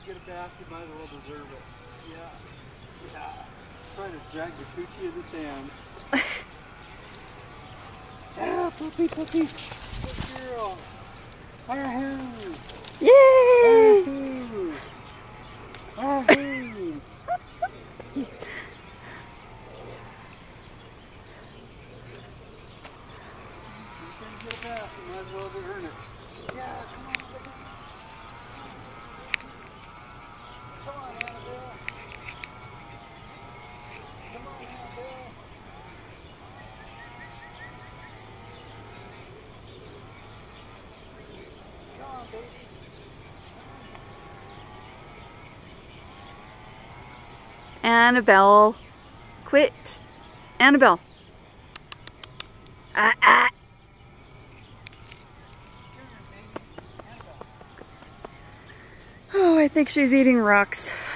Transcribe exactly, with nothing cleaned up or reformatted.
get a bath, you might as well deserve it. Yeah. Yeah. Trying to drag the coochie in the sand. Ah, puppy, puppy. Good girl. Ahoo. Yay! Ahoo. Ahoo. Get a bath, you might as well earn it. Yeah, come on, baby. Come on, Annabelle. Come on, Annabelle. Come on, baby. Annabelle, quit. Annabelle. Ah, ah. Oh, I think she's eating rocks.